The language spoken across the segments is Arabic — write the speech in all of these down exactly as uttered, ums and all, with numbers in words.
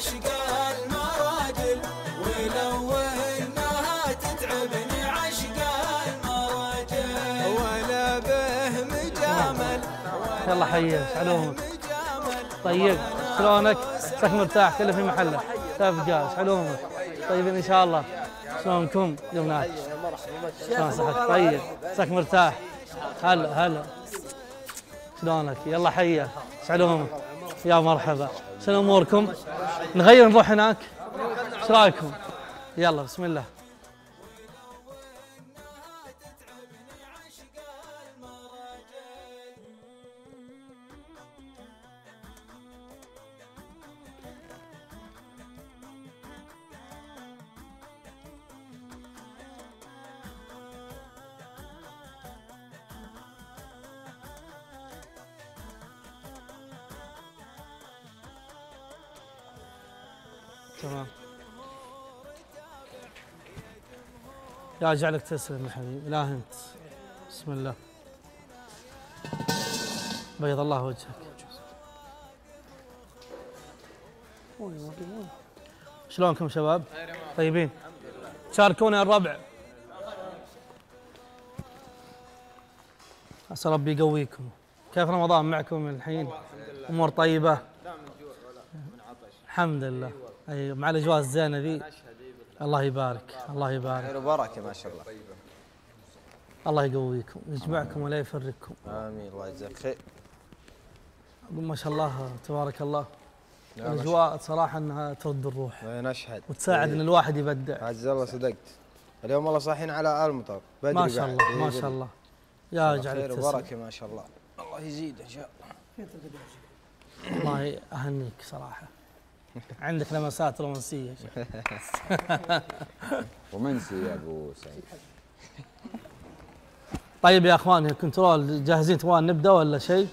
عشق المراجل، ولو انها تتعبني عشق المراجل، ولا به مجامل. يلا حيه شعلومك. طيب شلونك؟ عساك مرتاح كله في محله. تبقى شعلومك. طيبين ان شاء الله. شلونكم يا بنات؟ شلون صحتك؟ طيب عساك مرتاح. هلا هلا شلونك؟ يلا حيه شعلومك. يا مرحبا. شنو اموركم؟ نغير نروح هناك؟ ايش رايكم؟ يلا بسم الله. تمام. يا جعلك تسلم يا حبيبي. لا انت. بسم الله. بيض الله وجهك. شلونكم شباب؟ طيبين؟ شاركونا الربع. عسى ربي يقويكم. كيف رمضان معكم الحين؟ امور طيبه؟ الحمد لله. اي مع الاجواء الزينه ذي. الله يبارك الله يبارك. خير وبركه ما شاء الله. الله يقويكم ويجمعكم ولا يفرقكم. امين الله يجزاك خير. اقول ما شاء الله تبارك الله. الاجواء صراحه انها ترد الروح. نشهد. وتساعد ان الواحد يبدع. عز الله صدقت. اليوم والله صاحيين على المطر بدري. ما شاء الله ما شاء الله. يا جعلك خير وبركه ما شاء الله. الله يزيد ان شاء الله. الله اهنيك صراحه. عندك لمسات رومانسيه. رومانسي يا ابو سعيد. طيب يا اخواني الكنترول جاهزين تبغون نبدا ولا شيء؟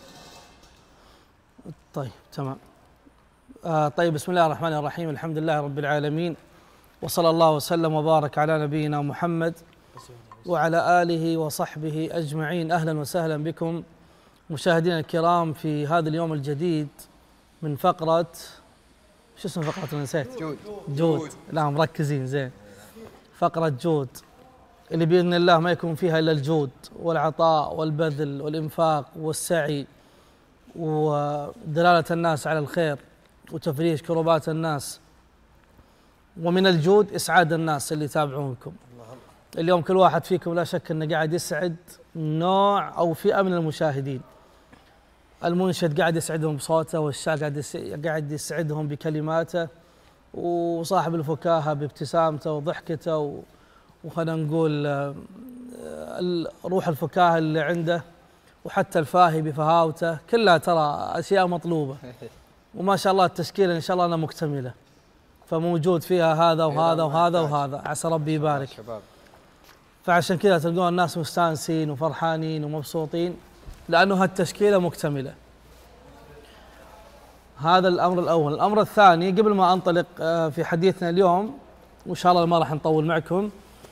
طيب تمام. آه طيب بسم الله الرحمن الرحيم. الحمد لله رب العالمين وصلى الله وسلم وبارك على نبينا محمد وعلى اله وصحبه اجمعين. اهلا وسهلا بكم مشاهدينا الكرام في هذا اليوم الجديد من فقره شو اسم فقره انا نسيت؟ جود. جود. لا مركزين زين. فقره جود اللي باذن الله ما يكون فيها الا الجود والعطاء والبذل والانفاق والسعي ودلاله الناس على الخير وتفريج كربات الناس، ومن الجود اسعاد الناس اللي يتابعونكم. اليوم كل واحد فيكم لا شك انه قاعد يسعد نوع او فئه من المشاهدين. المنشد قاعد يسعدهم بصوته، والشاعر قاعد قاعد يسعدهم بكلماته، وصاحب الفكاهه بابتسامته وضحكته وخلينا نقول روح الفكاهه اللي عنده، وحتى الفاهي بفهاوته. كلها ترى اشياء مطلوبه. وما شاء الله التشكيله ان شاء الله انها مكتمله، فموجود فيها هذا وهذا وهذا وهذا. عسى ربي يبارك. فعشان كذا تلقون الناس مستانسين وفرحانين ومبسوطين لانه هالتشكيله مكتمله. هذا الامر الاول. الامر الثاني قبل ما انطلق في حديثنا اليوم وان شاء الله ما راح نطول معكم،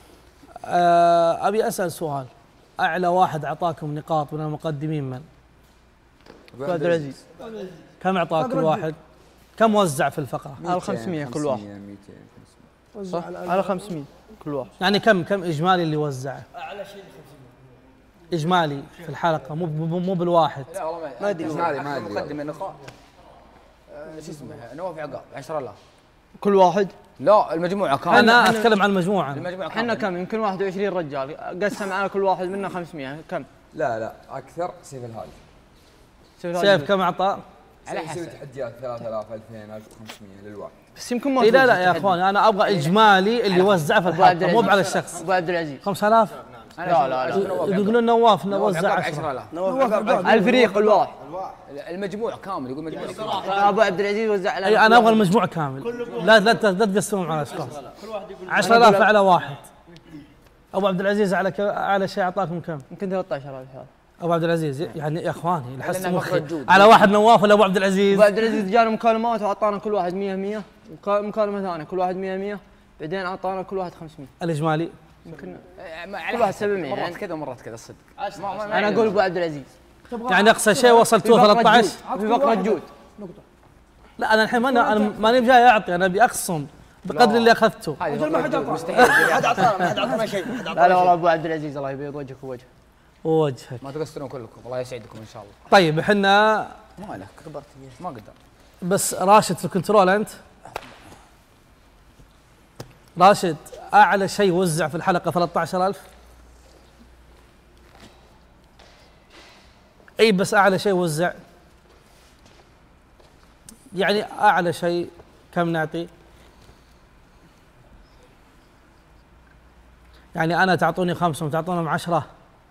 ابي اسال سؤال. اعلى واحد اعطاكم نقاط من المقدمين من؟ ابو عبد العزيز. كم اعطاك كل واحد؟ كم وزع في الفقره؟ على خمسمية كل واحد. صح؟ على خمسمية كل واحد. يعني كم كم اجمالي اللي وزعه؟ اعلى شيء خمسمية اجمالي في الحلقه، مو مو بالواحد. لا والله ما ادري اجمالي ما ادري. مقدم النقاط شو اسمه نواف عقاب عشرة آلاف كل واحد؟ لا المجموعه كامله. انا اتكلم عن المجموعه. المجموعه احنا كم؟ يمكن واحد وعشرين رجال، قسم على كل واحد منا خمسمية. كم؟ لا لا اكثر. سيف الهادي. سيف كم اعطى؟ على حسب تحديات ثلاثة آلاف ألفين ألف وخمسمية للواحد. بس يمكن ما إيه لا لا يا اخواني انا ابغى اجمالي اللي وزعه في الحلقه مو على الشخص. ابو عبد العزيز خمسة آلاف. لا لا لا يقولون نواف وزع عشرة آلاف. الفريق الواحد. المجموع كامل يقول مجموع. ابو عبد العزيز وزع على اي انا ابغى المجموع كامل. لا لا لا تقسمون على اشخاص. عشرة آلاف على واحد. ابو عبد العزيز على ك... على شيء اعطاكم كم؟ يمكن ثلاثة عشر ألف. ابو عبد العزيز يعني يا اخواني لحست مخي على واحد نواف ولا ابو عبد العزيز؟ ابو عبد العزيز جانا مكالمات واعطانا كل واحد مية مية، مكالمه ثانيه كل واحد مية مية، بعدين اعطانا كل واحد خمسمية. الاجمالي يمكن كل واحد سبعمية. مرات كذا ومرات كذا الصدق. انا اقول ابو عبد العزيز يعني اقصى شيء وصلتوه ثلاثة عشر في فقره جود. لا انا الحين ماني انا ماني جاي اعطي، انا ابي اقسم بقدر اللي اخذته. هذه ما حد مستحيل. ما حد اعطانا ما حد اعطانا شيء. لا لا والله ابو عبد العزيز الله يبيض وجهك ووجهه. ووجهك. ما تقصرون كلكم، الله يسعدكم ان شاء الله. طيب احنا مالك كبرت ما اقدر. بس راشد في الكنترول انت. راشد اعلى شيء وزع في الحلقه ثلاثة عشر ألف. اي بس اعلى شيء وزع يعني اعلى شيء كم نعطي؟ يعني انا تعطوني خمسه وتعطونهم عشره.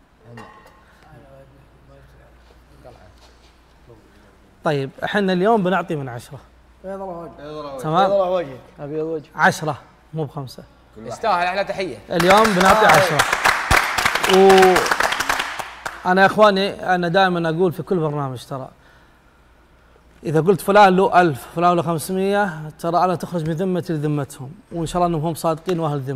طيب احنا اليوم بنعطي من عشره. بيض الله وجهك. تمام. بيض الله وجهك. ابيض وجهك. عشره مو بخمسه. يستاهل احلى تحيه. اليوم بنعطي عشره. و انا يا اخواني انا دائما اقول في كل برنامج ترى اذا قلت فلان له ألف فلان له خمسمية ترى انا تخرج من ذمتي لذمتهم، وان شاء الله انهم هم صادقين واهل ذمه.